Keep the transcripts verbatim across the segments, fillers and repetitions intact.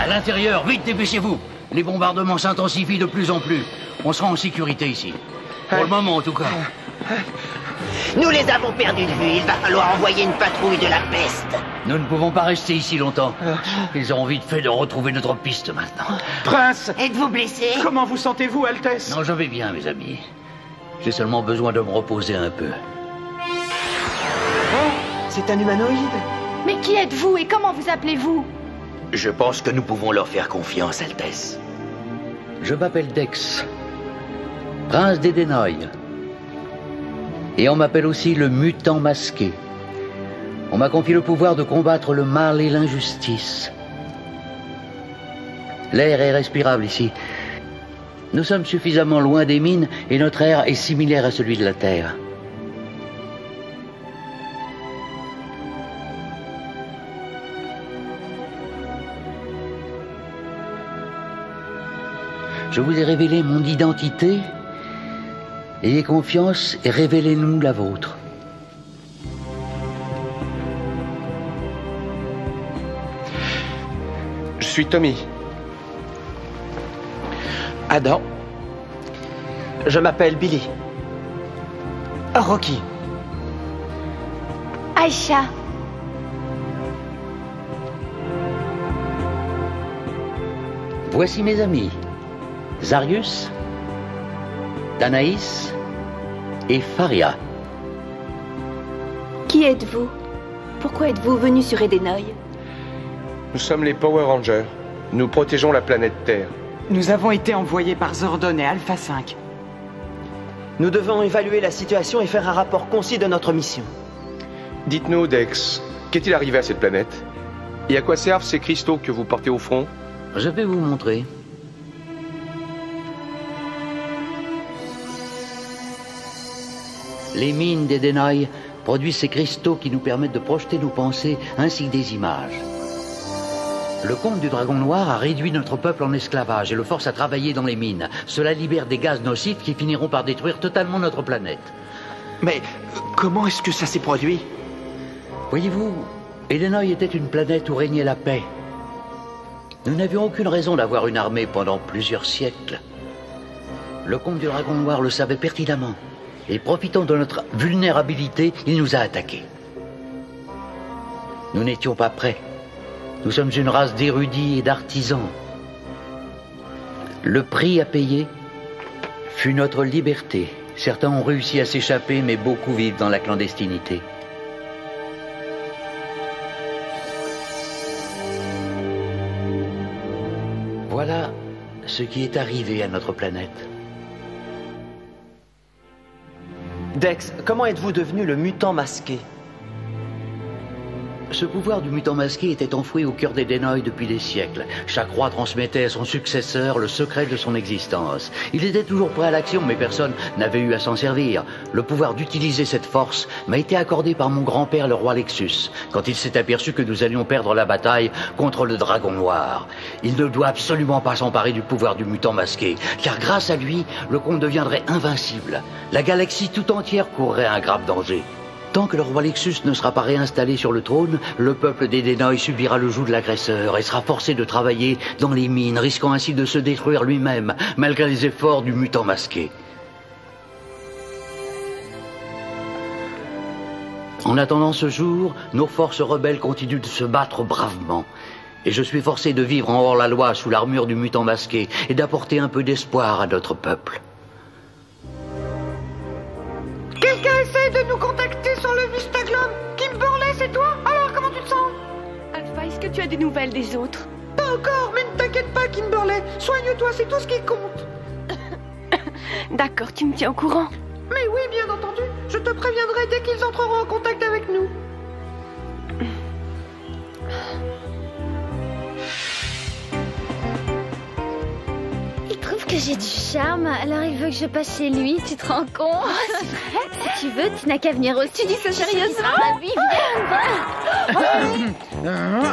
l'intérieur, vite, dépêchez-vous. Les bombardements s'intensifient de plus en plus. On sera en sécurité ici. Pour le moment, en tout cas. Nous les avons perdus de vue. Il va falloir envoyer une patrouille de la peste. Nous ne pouvons pas rester ici longtemps. Ils auront vite fait de retrouver notre piste maintenant. Prince! Êtes-vous blessé? Comment vous sentez-vous, Altesse? Non, je vais bien, mes amis. J'ai seulement besoin de me reposer un peu. Oh, c'est un humanoïde. Mais qui êtes-vous et comment vous appelez-vous? Je pense que nous pouvons leur faire confiance, Altesse. Je m'appelle Dex, prince d'Edenoy. Et on m'appelle aussi le mutant masqué. On m'a confié le pouvoir de combattre le mal et l'injustice. L'air est respirable ici. Nous sommes suffisamment loin des mines et notre air est similaire à celui de la Terre. Je vous ai révélé mon identité. Ayez confiance et révélez-nous la vôtre. Je suis Tommy. Adam. Je m'appelle Billy. Rocky. Aïcha. Voici mes amis. Zarius, Danaïs et Faria. Qui êtes-vous? Pourquoi êtes-vous venu sur Edenoy? Nous sommes les Power Rangers. Nous protégeons la planète Terre. Nous avons été envoyés par Zordon et Alpha cinq. Nous devons évaluer la situation et faire un rapport concis de notre mission. Dites-nous, Dex, qu'est-il arrivé à cette planète? Et à quoi servent ces cristaux que vous portez au front? Je vais vous montrer. Les mines d'Edenoy produisent ces cristaux qui nous permettent de projeter nos pensées ainsi que des images. Le comte du Dragon Noir a réduit notre peuple en esclavage et le force à travailler dans les mines. Cela libère des gaz nocifs qui finiront par détruire totalement notre planète. Mais comment est-ce que ça s'est produit? Voyez-vous, Edenoy était une planète où régnait la paix. Nous n'avions aucune raison d'avoir une armée pendant plusieurs siècles. Le comte du Dragon Noir le savait pertinemment. Et profitant de notre vulnérabilité, il nous a attaqués. Nous n'étions pas prêts. Nous sommes une race d'érudits et d'artisans. Le prix à payer fut notre liberté. Certains ont réussi à s'échapper, mais beaucoup vivent dans la clandestinité. Voilà ce qui est arrivé à notre planète. Dex, comment êtes-vous devenu le mutant masqué? Ce pouvoir du mutant masqué était enfoui au cœur d'Edenoy depuis des siècles. Chaque roi transmettait à son successeur le secret de son existence. Il était toujours prêt à l'action, mais personne n'avait eu à s'en servir. Le pouvoir d'utiliser cette force m'a été accordé par mon grand-père, le roi Lexus, quand il s'est aperçu que nous allions perdre la bataille contre le Dragon Noir. Il ne doit absolument pas s'emparer du pouvoir du mutant masqué, car grâce à lui, le comte deviendrait invincible. La galaxie tout entière courrait un grave danger. Tant que le roi Lexus ne sera pas réinstallé sur le trône, le peuple d'Edenoy subira le joug de l'agresseur et sera forcé de travailler dans les mines, risquant ainsi de se détruire lui-même, malgré les efforts du mutant masqué. En attendant ce jour, nos forces rebelles continuent de se battre bravement. Et je suis forcé de vivre en hors-la-loi sous l'armure du mutant masqué et d'apporter un peu d'espoir à notre peuple. Quelqu'un essaie de nous contacter sur le Vistaglum. Kimberley, c'est toi? Alors, comment tu te sens? Alpha, est-ce que tu as des nouvelles des autres? Pas encore, mais ne t'inquiète pas, Kimberley. Soigne-toi, c'est tout ce qui compte. D'accord, tu me tiens au courant? Mais oui, bien entendu. Je te préviendrai dès qu'ils entreront en contact avec nous. Il trouve que j'ai du charme, alors il veut que je passe chez lui, tu te rends compte? Oh, c'est vrai? Si tu veux, tu n'as qu'à venir aussi. Tu dis ça sérieusement? Ma vie, viens, viens.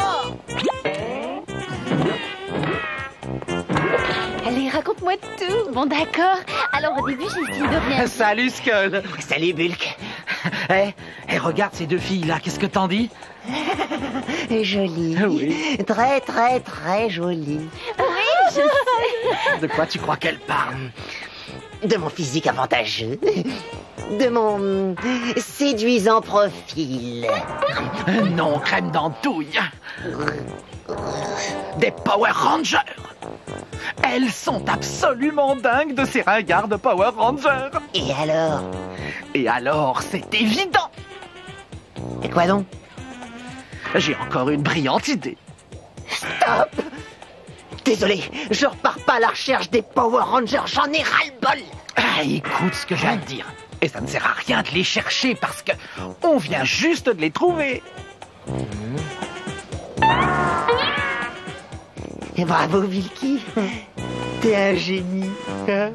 Allez, raconte-moi tout. Bon, d'accord. Alors au début, j'ai essayé de rien. Salut, Skull. Salut, Bulk. Hé, hey, hey, regarde ces deux filles-là, qu'est-ce que t'en dis? Jolie. Oui. Très, très, très jolie. Oui, je sais. De quoi tu crois qu'elle parle? De mon physique avantageux. De mon séduisant profil. Non, crème d'andouille. Des Power Rangers. Elles sont absolument dingues de ces ringards de Power Rangers. Et alors? Et alors, c'est évident. Et quoi donc? J'ai encore une brillante idée. Stop! Désolé, je repars pas à la recherche des Power Rangers, j'en ai ras-le-bol. Ah, écoute ce que j'ai à te dire. Et ça ne sert à rien de les chercher parce que on vient juste de les trouver. Et bravo, Vilky. T'es un génie. Hein?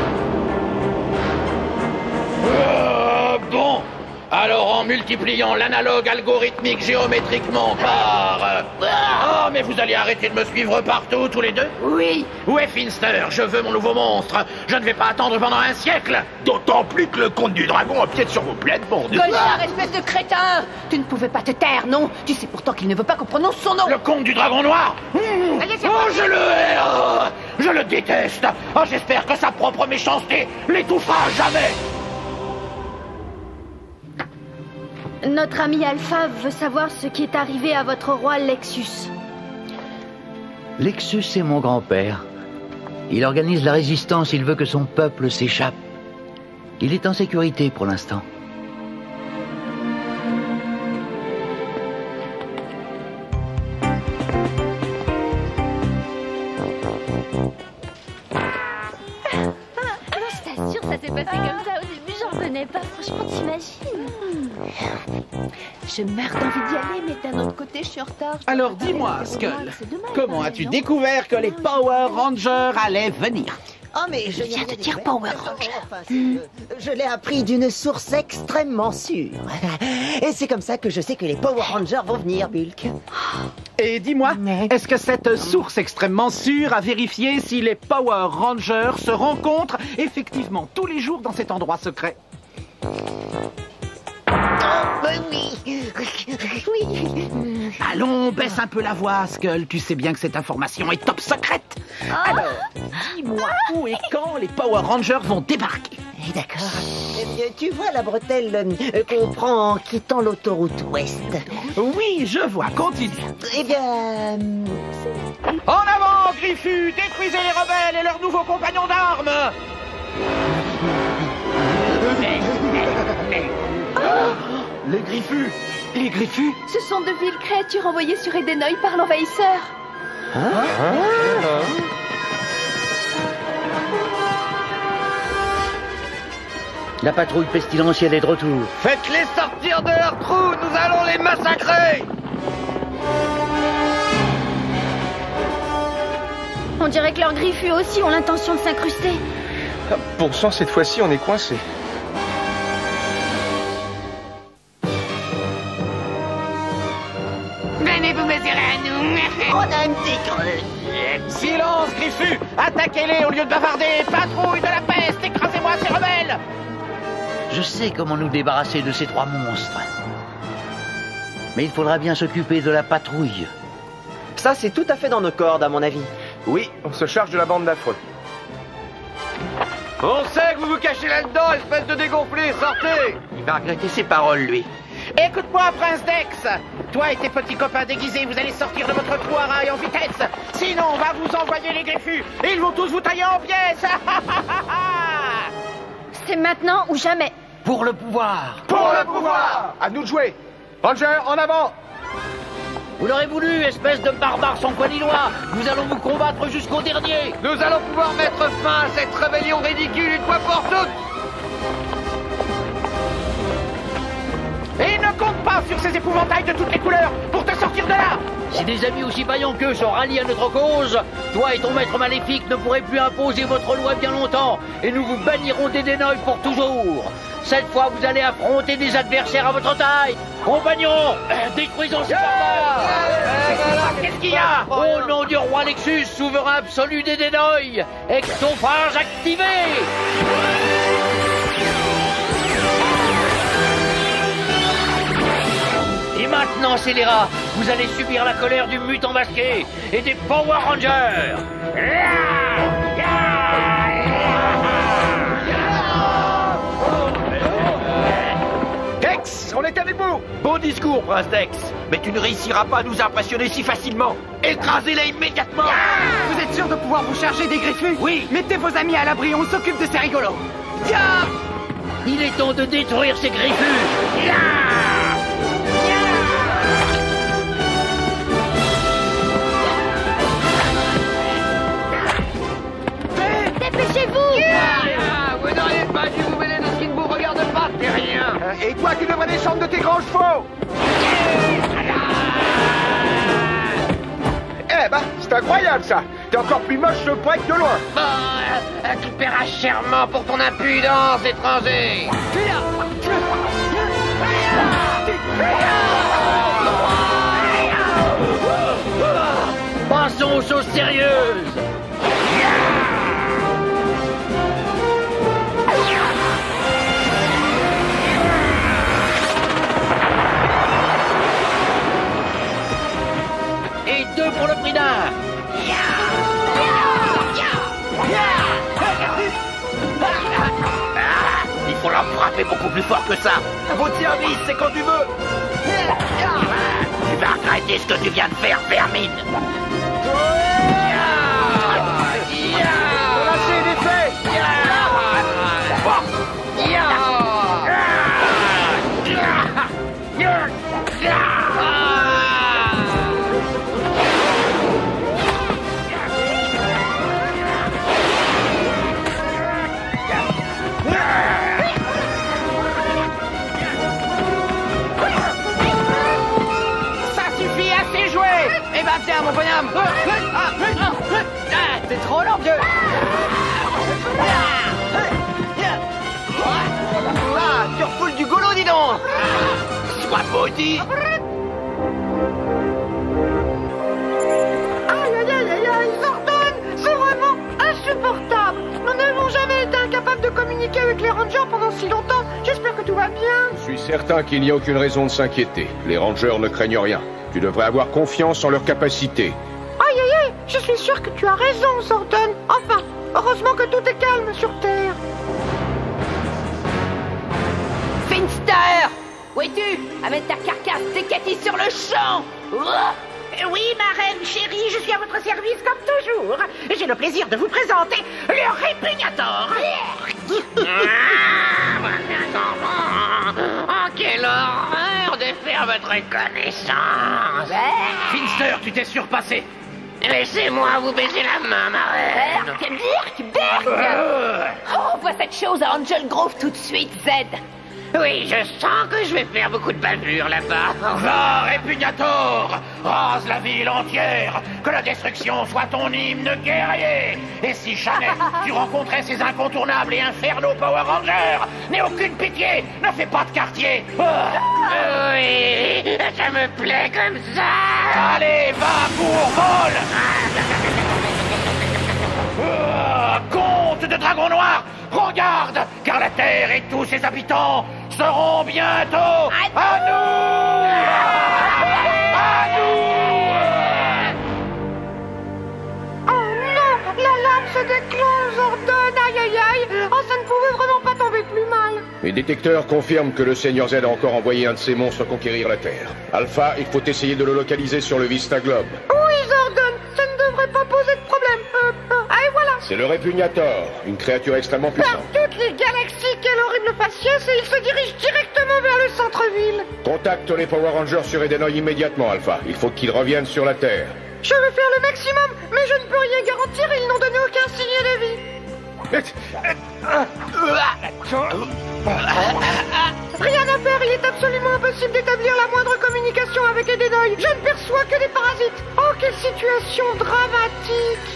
Euh, bon, alors en multipliant l'analogue algorithmique géométriquement par... euh, Oh, mais vous allez arrêter de me suivre partout, tous les deux? Oui. Où est Finster? Je veux mon nouveau monstre. Je ne vais pas attendre pendant un siècle. D'autant plus que le comte du dragon empiète sur vos plaines, bordel. Goldar, espèce de crétin! Tu ne pouvais pas te taire, non? Tu sais pourtant qu'il ne veut pas qu'on prononce son nom. Le comte du dragon noir. Mmh. Ça y est, c'est Oh, parti. je le hais. Oh, je le déteste. Oh, j'espère que sa propre méchanceté l'étouffera jamais. Notre ami Alpha veut savoir ce qui est arrivé à votre roi Lexus. Lexus est mon grand-père. Il organise la résistance, il veut que son peuple s'échappe. Il est en sécurité pour l'instant. Je t'assure, ça s'est passé comme ça. Au début, j'en revenais pas. Franchement, t'imagines? Je meurs d'envie d'y aller, mais d'un autre côté, je suis en retard. Alors dis-moi, Skull, C'est dommage, comment hein, as-tu non? découvert que les Power Rangers allaient venir? Oh, mais je viens n'ai de rien dire découvert. Power Ranger. Enfin, c'est que je l'ai appris d'une source extrêmement sûre. Et c'est comme ça que je sais que les Power Rangers vont venir, Bulk. Et dis-moi, Mais- est-ce que cette source extrêmement sûre a vérifié si les Power Rangers se rencontrent effectivement tous les jours dans cet endroit secret? Oh, oui. Oui. Allons, baisse un peu la voix, Skull. Tu sais bien que cette information est top secrète. Alors, dis-moi où et quand les Power Rangers vont débarquer. Eh, d'accord. Eh bien, tu vois la bretelle euh, qu'on prend en quittant l'autoroute ouest. Oui, je vois, continue. Eh bien... euh, En avant, Griffus, détruisez les rebelles et leurs nouveaux compagnons d'armes. Les Griffus Les Griffus Ce sont de viles créatures envoyées sur Edenoy par l'envahisseur. La patrouille pestilentielle est de retour. Faites-les sortir de leur trou, nous allons les massacrer. On dirait que leurs griffus aussi ont l'intention de s'incruster. Pour cent, cette fois-ci, on est coincé. Venez vous mesurer à nous. On a un petit creux. Silence, Griffus! Attaquez-les au lieu de bavarder! Patrouille de la peste! Écrasez-moi ces rebelles! Je sais comment nous débarrasser de ces trois monstres. Mais il faudra bien s'occuper de la patrouille. Ça, c'est tout à fait dans nos cordes, à mon avis. Oui, on se charge de la bande d'affreux. On sait que vous vous cachez là-dedans, espèce de dégonflé, sortez! Il va regretter ses paroles, lui. Écoute-moi, Prince Dex! Toi et tes petits copains déguisés, vous allez sortir de votre trou à rail en vitesse! Sinon, on va vous envoyer les Griffus! Et ils vont tous vous tailler en pièces! C'est maintenant ou jamais. Pour le pouvoir! Pour le pouvoir! À nous de jouer! Ranger, en avant! Vous l'aurez voulu, espèce de barbare sans foi ni loi! Nous allons vous combattre jusqu'au dernier! Nous allons pouvoir mettre fin à cette rébellion ridicule une fois pour toutes! Et ne compte pas sur ces épouvantails de toutes les couleurs pour te sortir de là! Si des amis aussi vaillants qu'eux sont ralliés à notre cause, toi et ton maître maléfique ne pourrez plus imposer votre loi bien longtemps, et nous vous bannirons d'Edenoy pour toujours. Cette fois, vous allez affronter des adversaires à votre taille. Compagnons, détruisons ces barbares. Qu'est-ce qu'il y a? Au nom du roi Lexus, souverain absolu d'Edenoy, exophage activé. Et maintenant, scélérats, vous allez subir la colère du mutant masqué et des Power Rangers. Dex, on est avec vous. Bon discours, Prince Dex. Mais tu ne réussiras pas à nous impressionner si facilement. Écrasez-les immédiatement. Vous êtes sûr de pouvoir vous charger des griffus? Oui. Mettez vos amis à l'abri, on s'occupe de ces rigolos. Il est temps de détruire ces griffus. Dépêchez-vous! Ah, vous n'auriez pas dû vous mêler de ce qui ne vous regarde pas, c'est rien. Et toi, tu devrais descendre de tes grands chevaux. Eh ben, c'est incroyable ça. T'es encore plus moche de près que de loin. Bon, euh, tu paieras chèrement pour ton impudence, étranger. Passons aux choses sérieuses. Et deux pour le prix d'un. Il faut la frapper beaucoup plus fort que ça. À votre service, c'est quand tu veux. Tu vas regretter ce que tu viens de faire, vermine. Relâchez les faits. Eh ben tiens, mon bonhomme. Ah, t'es trop lent, vieux. Ah, tu refoules du goulot, dis donc. Sois maudit. Aïe, aïe, aïe, aïe, aïe, Zordon, c'est vraiment insupportable. Nous n'avons jamais été incapables de communiquer avec les Rangers pendant si longtemps. J'espère que tout va bien. Je suis certain qu'il n'y a aucune raison de s'inquiéter. Les Rangers ne craignent rien. Tu devrais avoir confiance en leurs capacités. Aïe, aïe, aïe, je suis sûr que tu as raison, Zordon. Enfin, heureusement que tout est calme sur Terre. Finster! Où es-tu? Amène ta carcasse décatie sur le champ! Oui, ma reine chérie, je suis à votre service comme toujours. J'ai le plaisir de vous présenter le Répugnator. Oh, quelle horreur de faire votre connaissance. Finster, tu t'es surpassé. Laissez-moi vous baiser la main, ma reine. Berk, Berk, Berk! Oh, vois cette chose à Angel Grove tout de suite, Z! Oui, je sens que je vais faire beaucoup de bavures là-bas. Va, Répugnator! Rase la ville entière! Que la destruction soit ton hymne guerrier! Et si jamais tu rencontrais ces incontournables et infernaux Power Rangers, n'aie aucune pitié! Ne fais pas de quartier! Oh. Oui, ça me plaît comme ça. Allez, va pour vol! Oh, comte de Dragon Noir, prends garde, car la Terre et tous ses habitants seront bientôt à nous! À nous! Oh non, la lame se déclenche, Zordon, aïe, aïe, aïe. Oh, ça ne pouvait vraiment pas tomber plus mal. Les détecteurs confirment que le Seigneur Z a encore envoyé un de ses monstres conquérir la Terre. Alpha, il faut essayer de le localiser sur le Vista Globe. Oui, Zordon, ça ne devrait pas poser de problème. Euh, euh, et voilà. C'est le Répugnator, une créature extrêmement Par puissante. toutes les galaxies, quel horrible faciès, et il se dirige directement vers le centre-ville. Contacte les Power Rangers sur Edenoy immédiatement, Alpha. Il faut qu'ils reviennent sur la Terre. Je vais faire le maximum, mais je ne peux rien garantir et ils n'ont donné aucun signe de vie. Rien à faire, il est absolument impossible d'établir la moindre communication avec Edenoy. Je ne perçois que des parasites. Oh, quelle situation dramatique.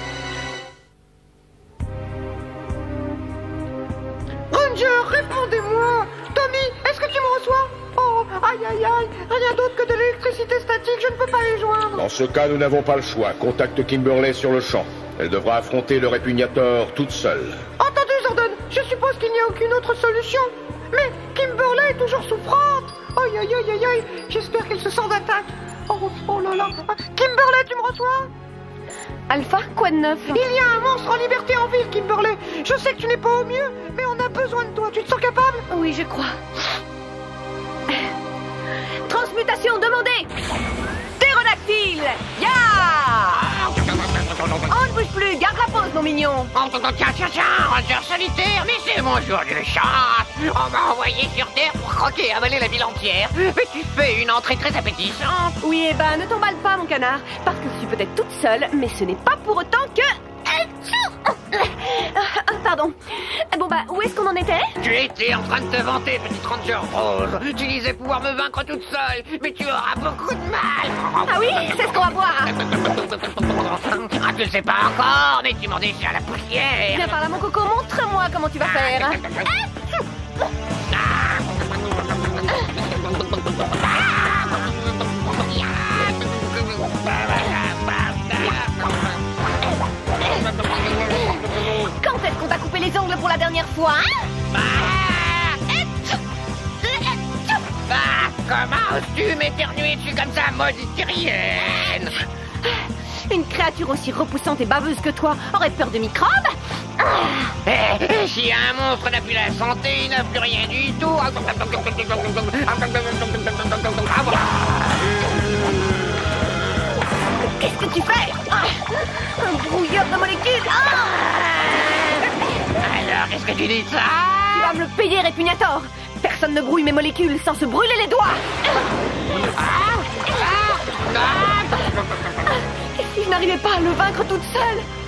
Ranger, répondez-moi. Tommy, est-ce que tu me reçois? Oh, aïe aïe aïe, rien d'autre que de l'électricité statique, je ne peux pas les joindre. Dans ce cas, nous n'avons pas le choix. Contacte Kimberly sur le champ. Elle devra affronter le Répugnator toute seule. Entendu, Zordon, je suppose qu'il n'y a aucune autre solution. Mais Kimberly est toujours souffrante. Aïe, aïe, aïe, aïe, aïe. J'espère qu'elle se sent d'attaque. Oh, oh là là. Kimberly, tu me reçois? Alpha, quoi de neuf? Il y a un monstre en liberté en ville, Kimberly. Je sais que tu n'es pas au mieux, mais on a besoin de toi. Tu te sens capable? Oui, je crois. Transmutation demandée. Ptérodactyle. Ya! On ne bouge plus, garde la pause, mon mignon. Oh, tiens, tiens, tiens, Ranger solitaire, mais c'est mon jour de chance. On m'a envoyé sur Terre pour croquer et avaler la ville entière. Mais tu fais une entrée très appétissante. Oui, eh ben, ne t'emballe pas, mon canard. Parce que je suis peut-être toute seule, mais ce n'est pas pour autant que... Ah, pardon. Bon bah, où est-ce qu'on en était? Tu étais en train de te vanter, petite Ranger rose. Tu disais pouvoir me vaincre toute seule, mais tu auras beaucoup de mal. Ah oui, c'est ce qu'on va voir. Ah, tu le sais pas encore, mais tu m'en déchires la poussière. Viens par là, mon coco, montre-moi comment tu vas faire. Quand est-ce qu'on t'a coupé les ongles pour la dernière fois, hein? Ah, comment oses-tu m'éternuer dessus comme ça, maudite terrienne? Une créature aussi repoussante et baveuse que toi aurait peur de microbes? Eh, si un monstre n'a plus la santé, il n'a plus rien du tout. Qu'est-ce que tu fais? Un brouilleur de molécules. Alors, qu'est-ce que tu dis de ça? Tu vas me le payer, Répugnator. Personne ne brouille mes molécules sans se brûler les doigts. Et si je n'arrivais pas à le vaincre toute seule?